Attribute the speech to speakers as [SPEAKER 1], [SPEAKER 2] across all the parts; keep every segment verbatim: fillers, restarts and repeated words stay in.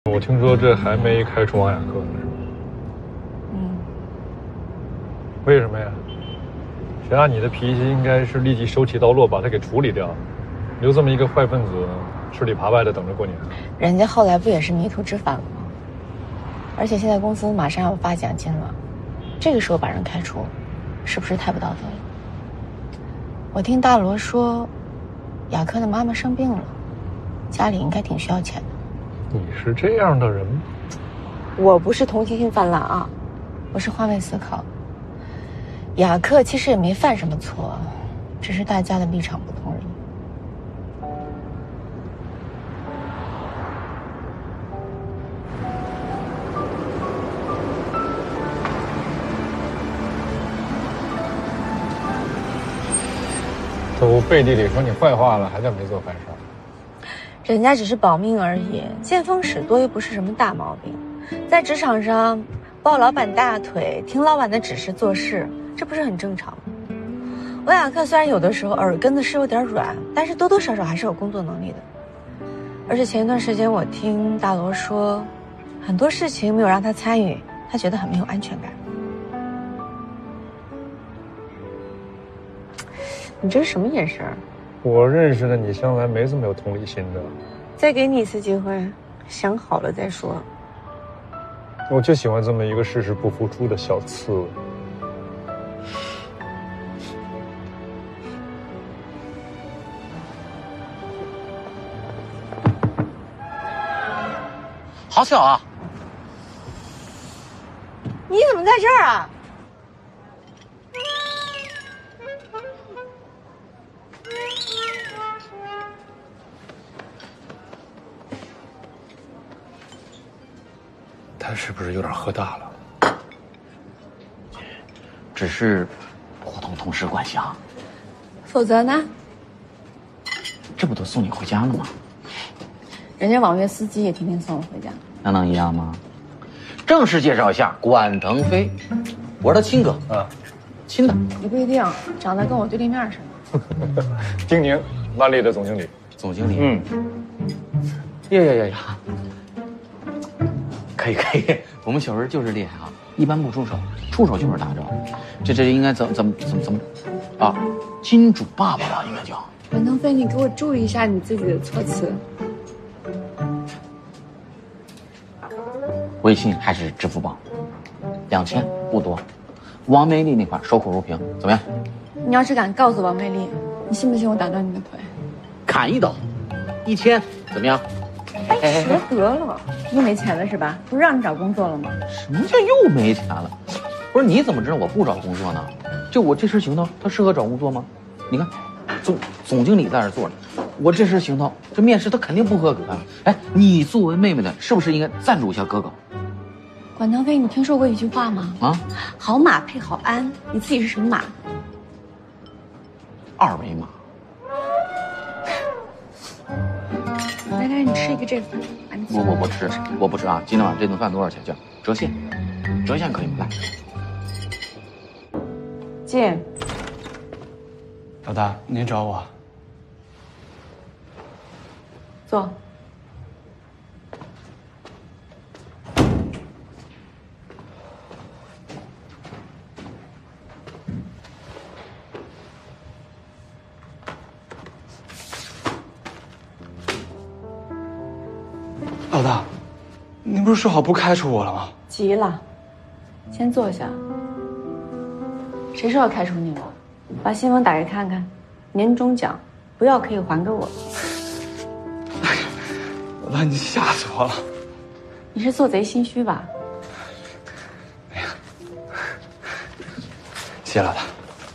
[SPEAKER 1] 我听说这还没开除王雅克呢，是吧？
[SPEAKER 2] 嗯。
[SPEAKER 1] 为什么呀？谁按你的脾气，应该是立即手起刀落，把他给处理掉，留这么一个坏分子，吃里扒外的等着过年。
[SPEAKER 2] 人家后来不也是迷途知返了吗？而且现在公司马上要发奖金了，这个时候把人开除，是不是太不道德了？我听大罗说，雅克的妈妈生病了，家里应该挺需要钱的。
[SPEAKER 1] 你是这样的人吗？
[SPEAKER 2] 我不是同情心泛滥啊，我是换位思考。雅克其实也没犯什么错，只是大家的立场不同而已。
[SPEAKER 1] 都背地里说你坏话了，还叫没做坏事？
[SPEAKER 2] 人家只是保命而已，见风使舵又不是什么大毛病。在职场上抱老板大腿，听老板的指示做事，这不是很正常吗？维亚克虽然有的时候耳根子是有点软，但是多多少少还是有工作能力的。而且前一段时间我听大罗说，很多事情没有让他参与，他觉得很没有安全感。你这是什么眼神？
[SPEAKER 1] 我认识的你向来没这么有同理心的。
[SPEAKER 2] 再给你一次机会，想好了再说。
[SPEAKER 1] 我就喜欢这么一个事事不付出的小刺猬。
[SPEAKER 3] 好巧啊！
[SPEAKER 2] 你怎么在这儿啊？
[SPEAKER 1] 他是不是有点喝大了？
[SPEAKER 3] 只是普通同事关系啊。
[SPEAKER 2] 否则呢？
[SPEAKER 3] 这不都送你回家了吗？
[SPEAKER 2] 人家网约司机也天天送我回家。
[SPEAKER 3] 那能一样吗？正式介绍一下，管腾飞，我是他亲哥啊，亲的。
[SPEAKER 2] 也不一定，长得跟我对立面似的。
[SPEAKER 1] 丁宁，万丽的总经理。
[SPEAKER 3] 总经理。
[SPEAKER 1] 嗯。
[SPEAKER 3] 呀呀呀呀！可以可以，我们小人就是厉害啊，一般不出手，出手就是大招。这这应该怎怎么怎么怎么啊？金主爸爸吧，应该叫。
[SPEAKER 2] 管腾飞，你给我注意一下你自己的措辞。
[SPEAKER 3] 微信还是支付宝？两千不多。王美丽那块守口如瓶，怎么样？
[SPEAKER 2] 你要是敢告诉王美丽，你信不信我打断你的腿？
[SPEAKER 3] 砍一刀，一千，怎么样？
[SPEAKER 2] 哎，学得了，又没钱了是吧？不是让你找工作了吗？
[SPEAKER 3] 什么叫又没钱了？不是你怎么知道我不找工作呢？就我这身行头，他适合找工作吗？你看，总总经理在这坐着，我这身行头，这面试他肯定不合格啊！哎，你作为妹妹的，是不是应该赞助一下哥哥？
[SPEAKER 2] 管腾飞，你听说过一句话吗？啊，好马配好鞍，你自己是什么马？
[SPEAKER 3] 二维码。
[SPEAKER 2] 来来，你吃一个这个。
[SPEAKER 3] 我我不吃，我不吃啊！今天晚上这顿饭多少钱？叫折现，折现可以吗？来，
[SPEAKER 2] 进。
[SPEAKER 4] 老大，您找我。
[SPEAKER 2] 坐。
[SPEAKER 4] 老大，您不是说好不开除我了吗？
[SPEAKER 2] 急了，先坐下。谁说要开除你了？把新闻打开看看，年终奖不要可以还给我。
[SPEAKER 4] 哎呀，老大，你吓死我了！
[SPEAKER 2] 你是做贼心虚吧？
[SPEAKER 4] 哎呀，谢谢老大。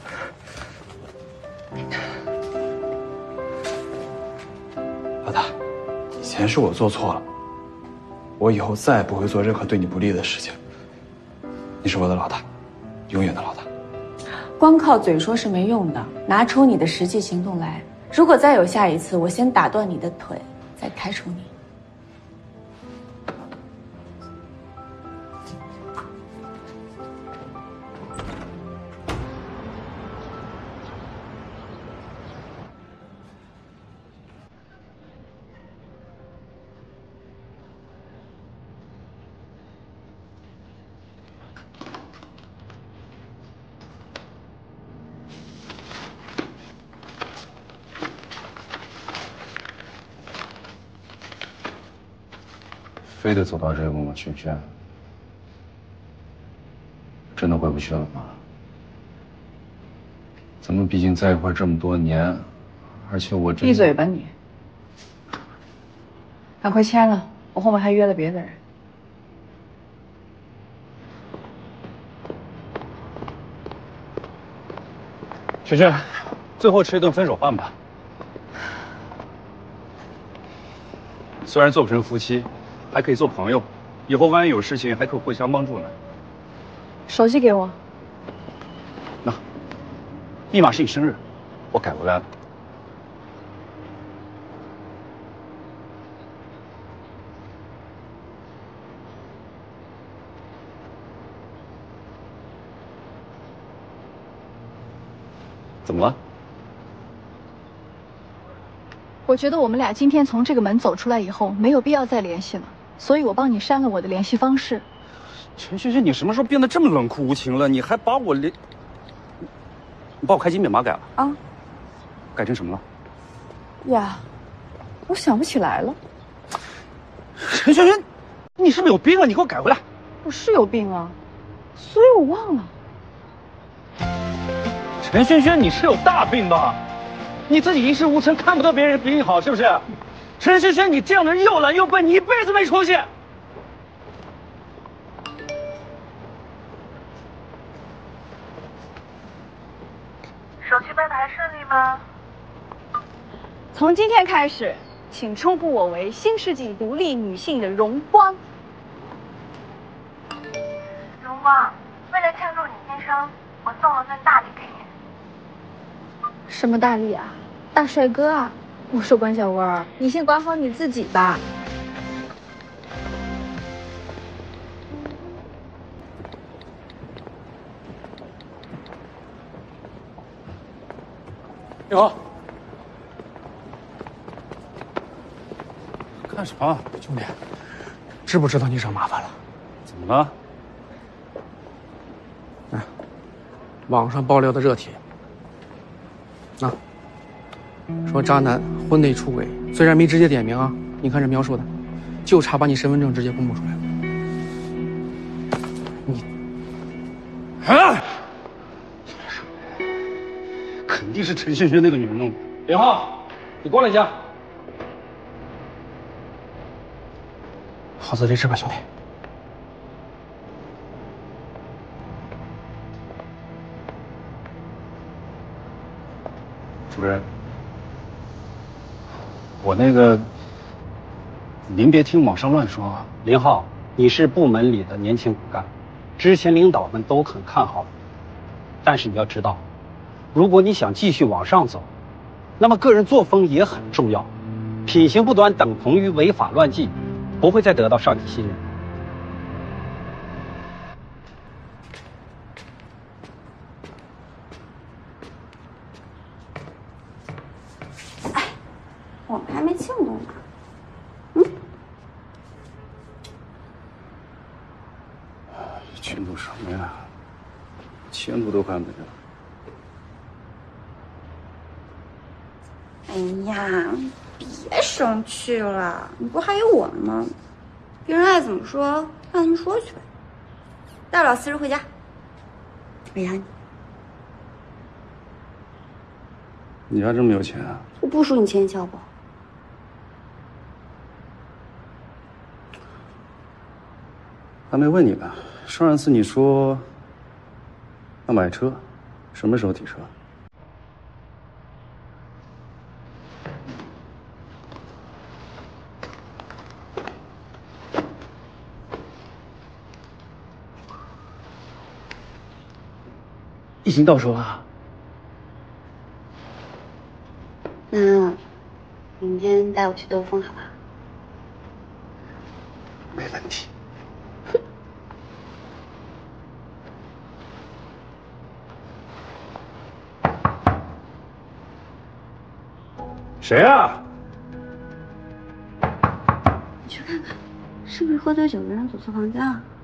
[SPEAKER 4] 老大，以前是我做错了。我以后再也不会做任何对你不利的事情。你是我的老大，永远的老大。
[SPEAKER 2] 光靠嘴说是没用的，拿出你的实际行动来。如果再有下一次，我先打断你的腿，再开除你。
[SPEAKER 5] 非得走到这步吗，萱萱？真的回不去了吗？咱们毕竟在一块这么多年，而且我真……
[SPEAKER 6] 闭嘴吧你！赶快签了，我后面还约了别的人。
[SPEAKER 5] 萱萱，最后吃一顿分手饭吧。虽然做不成夫妻，还可以做朋友，以后万一有事情还可以互相帮助呢。
[SPEAKER 6] 手机给我。
[SPEAKER 5] 那，密码是你生日，我改回来了。怎么了？
[SPEAKER 6] 我觉得我们俩今天从这个门走出来以后，没有必要再联系了，所以我帮你删了我的联系方式。
[SPEAKER 5] 陈萱萱，你什么时候变得这么冷酷无情了？你还把我连……你把我开机密码改了
[SPEAKER 6] 啊？
[SPEAKER 5] 改成什么了？
[SPEAKER 6] 呀，我想不起来了。
[SPEAKER 5] 陈萱萱，你是不是有病啊？你给我改回来！
[SPEAKER 6] 我是有病啊，所以我忘了。
[SPEAKER 5] 陈萱萱，你是有大病吧？你自己一事无成，看不得别人比你好，是不是？陈萱萱，你这样的人又懒又笨，你一辈子没出息。
[SPEAKER 7] 手续办得还顺利吗？
[SPEAKER 6] 从今天开始，请称呼我为新世纪独立女性的荣光。
[SPEAKER 7] 荣光，为了庆祝你新生，我送了份大礼给你。
[SPEAKER 2] 什么大礼啊？大帅哥啊！我说关小文，你先管好你自己吧。
[SPEAKER 5] 你好。干什么，
[SPEAKER 8] 兄弟？知不知道你惹麻烦了？
[SPEAKER 5] 怎么了？
[SPEAKER 8] 哎，网上爆料的热帖。啊，说渣男婚内出轨，虽然没直接点名啊，你看这描述的，就差把你身份证直接公布出来了。你，
[SPEAKER 5] 啊！肯定是陈萱萱那个女人弄的。林浩，你过来一下。
[SPEAKER 8] 好自为之吧，兄弟。
[SPEAKER 5] 主任，我那个，您别听网上乱说啊。
[SPEAKER 9] 林浩，你是部门里的年轻骨干，之前领导们都很看好你，但是你要知道，如果你想继续往上走，那么个人作风也很重要，品行不端等同于违法乱纪，不会再得到上级信任。
[SPEAKER 10] 我们还没庆祝呢。嗯，
[SPEAKER 5] 庆祝什么呀？庆祝都快没了。
[SPEAKER 10] 哎呀，别生气了，你不还有我呢吗？别人爱怎么说，让他们说去呗。大不了辞职回家。为啥你？
[SPEAKER 5] 你家这么有钱啊？
[SPEAKER 10] 我不输你钱小不？
[SPEAKER 5] 还没问你呢。上一次你说要买车，什么时候提车？
[SPEAKER 8] 已经到手了。
[SPEAKER 10] 那明天带我去兜风好吧？
[SPEAKER 5] 没问题。谁啊？
[SPEAKER 10] 你去看看，是不是喝醉酒的人走错房间了？